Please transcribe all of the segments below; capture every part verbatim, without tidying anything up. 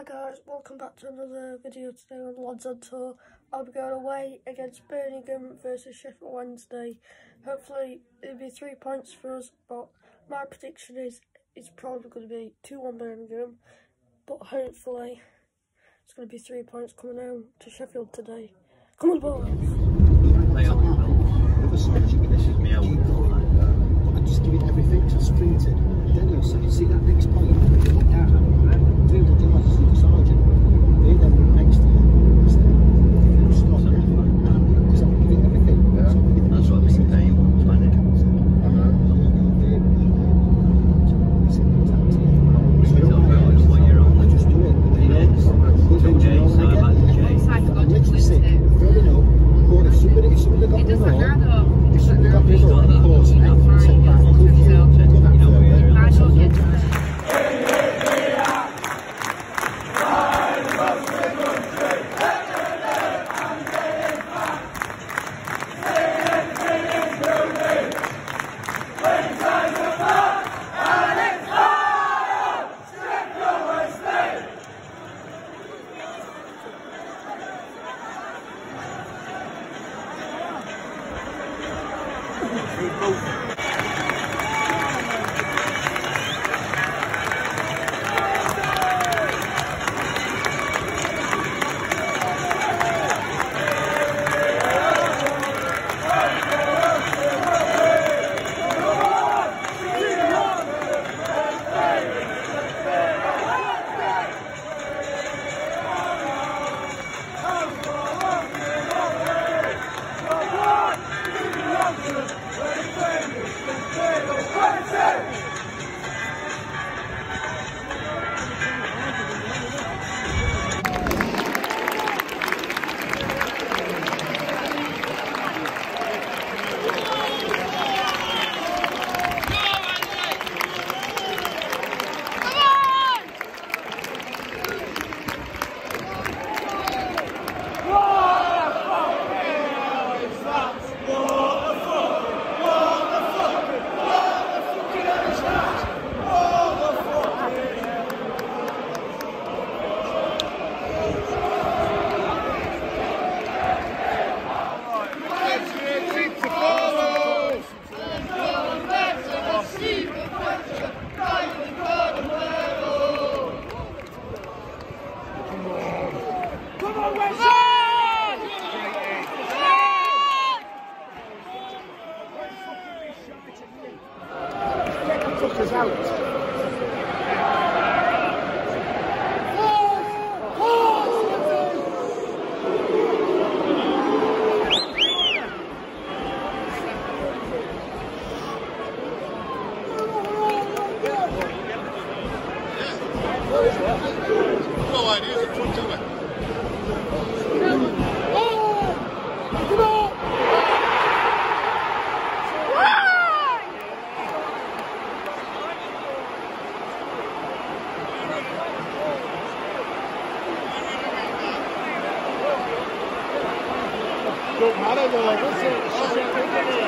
guys, welcome back to another video today on Lads on Tour. I'll be going away against Birmingham versus Sheffield Wednesday. Hopefully it'll be three points for us, but my prediction is it's probably going to be two one Birmingham, but hopefully it's going to be three points coming home to Sheffield today. Come on, boys! This is me out. I could just give it everything to sprinted. Then you'll see, see that next point. Look down. Three hundred yards to the sergeant. They then next to you. Stop. Because I'm giving everything. Yeah. That's what we pay you once, man. What you're on. I just do it. Okay, so I'm literally sick. Filling up. But if somebody, if somebody got the ball, if somebody got the ball, of course, I can take back. Could you go that further? Don't matter though, what's it?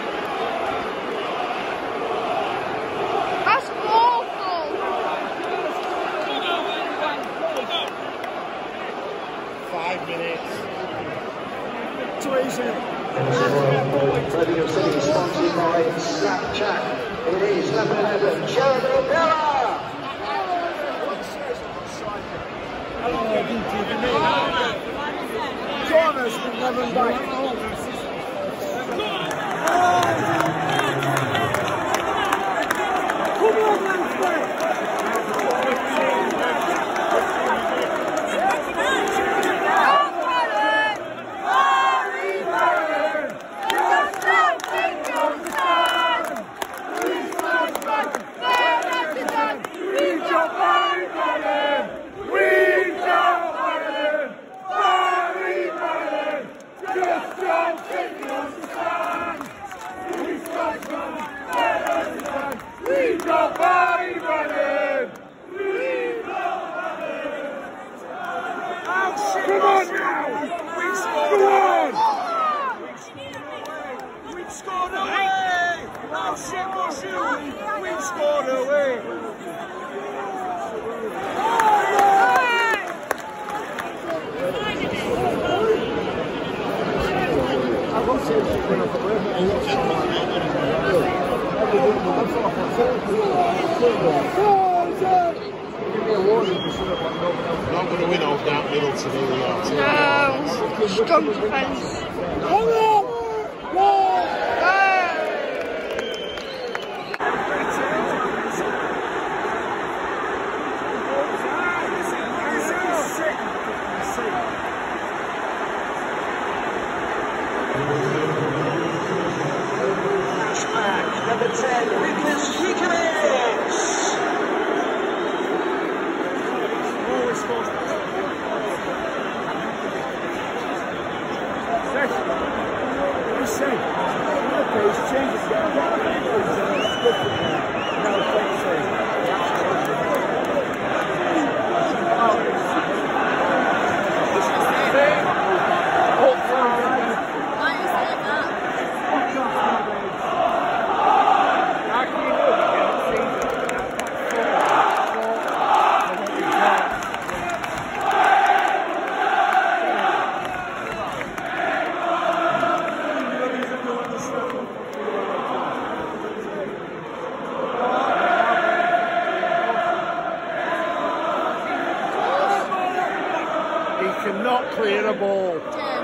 That's awful! Five minutes. Too easy. Radio City sponsored by Snapchat. It is number eleven, Jeremy Bella! Corners with eleven back. Just Not going to win off that middle today, we are. No, strong defence. Number ten, Lucas Higgins. He cannot clear a ball.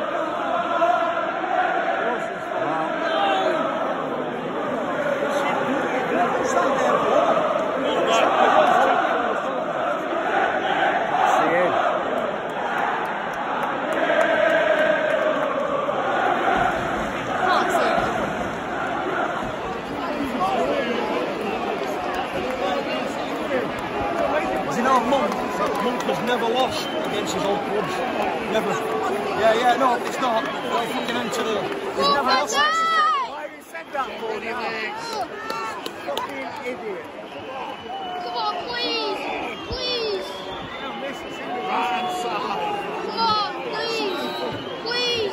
You know, Monk, Monk has never lost against his old clubs. Never. Yeah, yeah, no, it's not. Well, if you can enter the... He's never lost. Why have you said that for you, fucking idiot. Come on, please, please. Right hand side. Come on, please, please.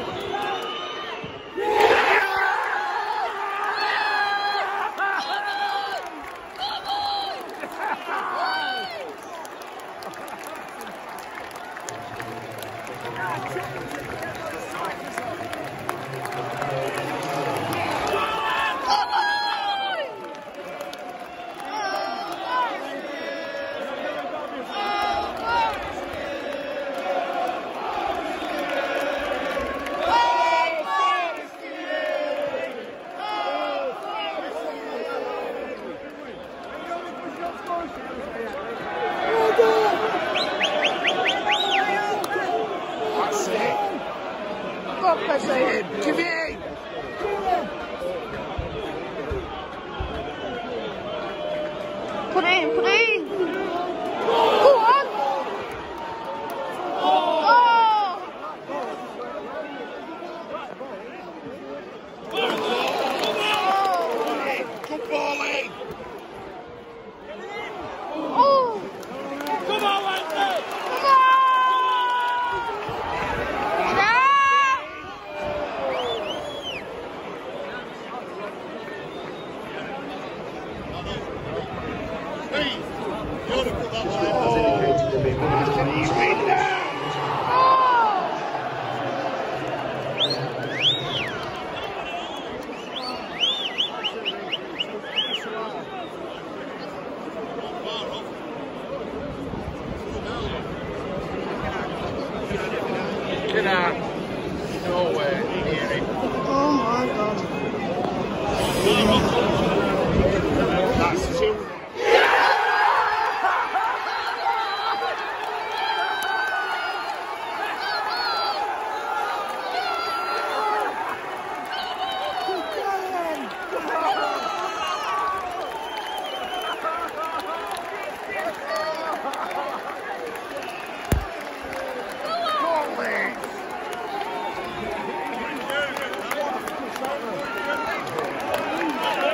That's it. Go on, Percy. Give it in. Put it in, put it in. Go on. Oh. Good ball in. Oh. Come on, Wednesday. Come on. Steve, you ought to put that one in. As indicated to be He's been down. Get out. Nowhere near him. Oh my God. That's two. Go, Lee.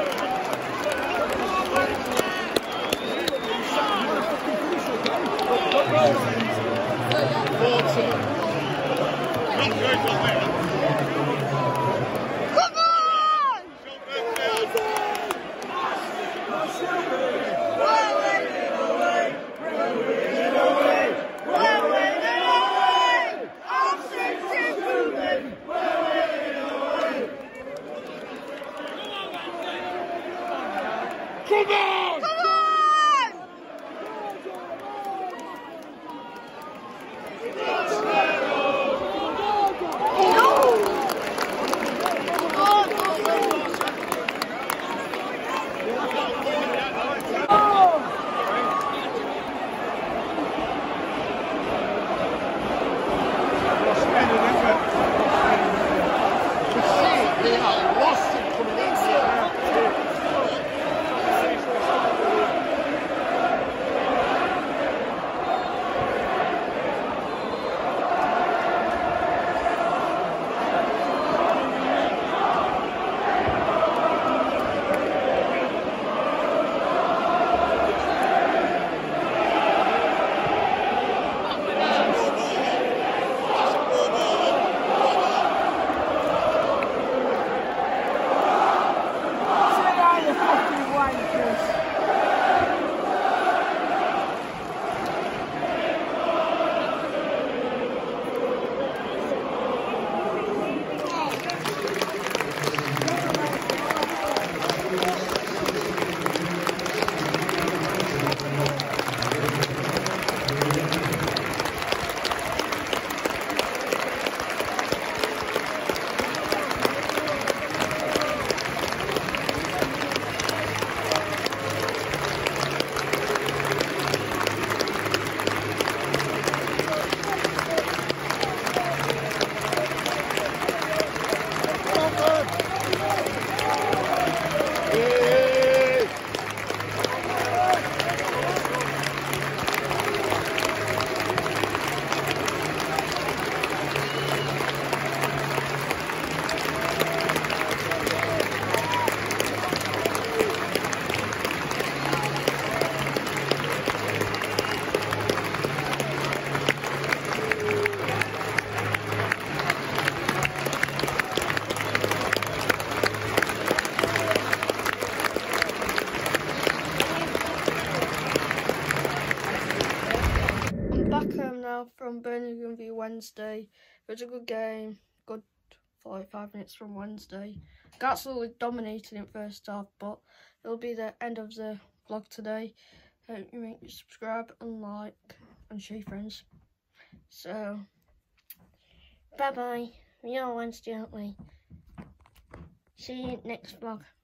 half from Birmingham v Wednesday. It was a good game, good forty-five minutes from Wednesday. Absolutely dominated in first half, but it'll be the end of the vlog today. Hope you make subscribe and like and share your friends. So, bye bye. We are Wednesday, aren't we? See you next vlog.